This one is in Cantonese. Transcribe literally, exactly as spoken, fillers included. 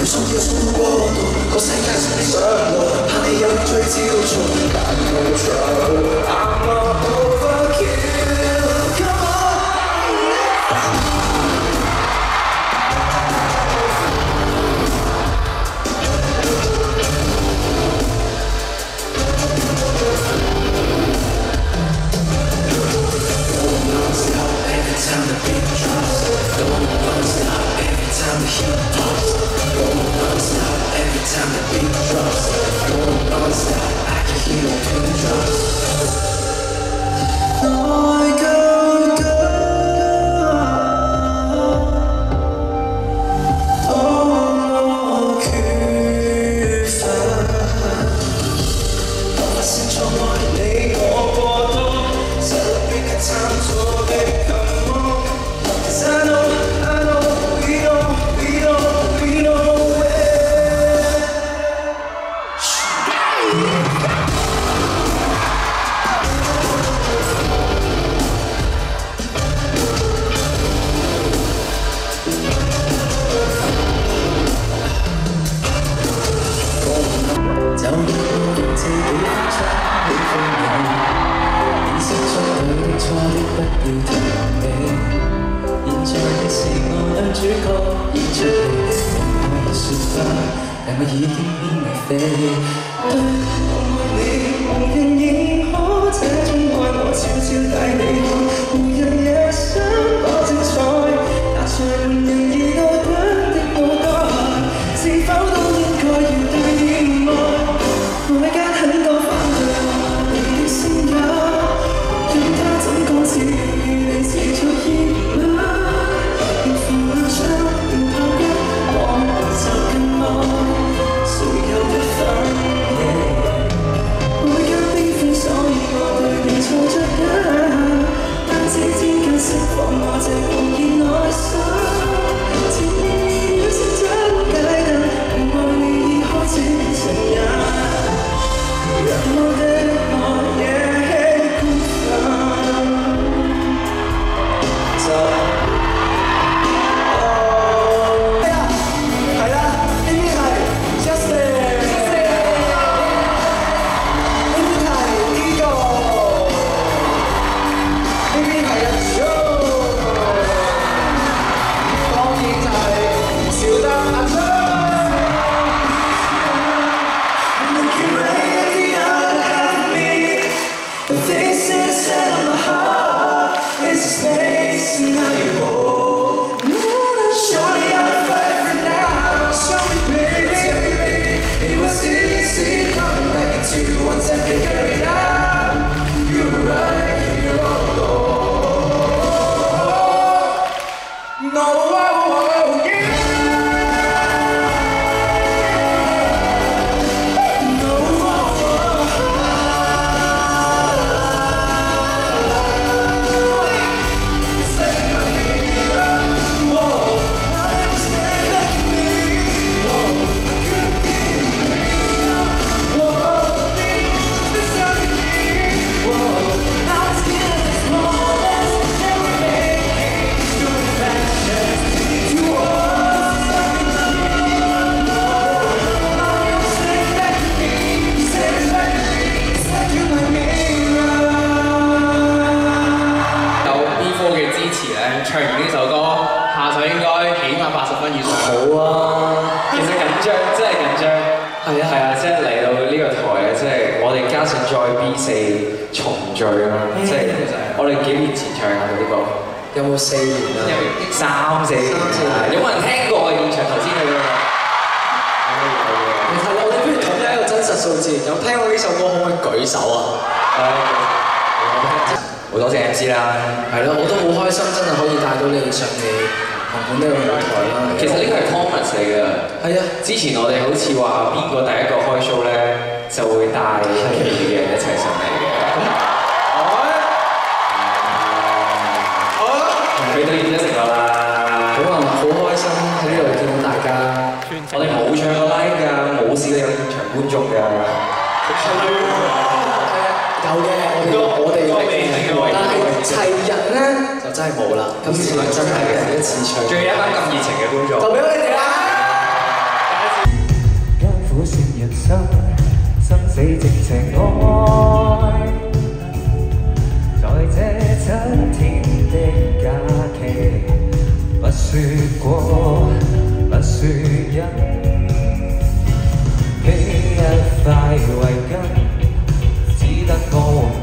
要衝要衝過度，個世界從你上路，怕你有最焦躁。但冇錯 ，I'm not overkill。Come on。Time the beat drops, don't non-stop. Every time the heat pops, don't non-stop. Every time the beat drops, don't non-stop. I can hear the pin drops. I go, go. Oh,缺乏。我先從愛你我過多 ，Celebrate the time so big。 I know, I know, we know, we know, we know where. 就讓我自己分出喜歡你，辨識出對的錯的不要逃避。 現在你是我女主角，演出戲，我已說花，但我已經變為飛。對我愛你，無人認可，這種愛我悄悄帶你去，無人也想多精彩，但在沒人意外般的腦袋，是否都應該要帶點愛？外間很多反對你的聲音，讓他怎講只要與你持續熱吻。 釋放我這狂熱內心，前面要尋找解答，原來你已開始變成人，讓我的愛也興奮。就係啊，係啦，呢邊係 Justin， 呢邊係 Ego， 呢邊係阿 Joe。 有冇四年啊？三四年啊！有冇人聽過現場頭先佢嗰個？係啦，我哋不如統一一個真實數字。有聽過呢首歌可唔可以舉手啊？好多謝 M C 啦，係咯，我都好開心，真係可以帶到你上嚟紅館呢個舞台啦。其實呢個係 Thomas 嚟㗎。係啊，之前我哋好似話邊個第一個開 show 咧，就會帶其餘嘅人一齊上嚟嘅。 佢都演得成個啦，好啊！好開心喺呢度見到大家。我哋冇唱過 live 㗎，冇試過有現場觀眾㗎。有嘅，我哋我哋，但係齊人咧就真係冇啦。今次真係第一次唱，仲有一班咁熱情嘅觀眾，就俾你哋啦！ 過不說因，俾一塊圍巾，只得我和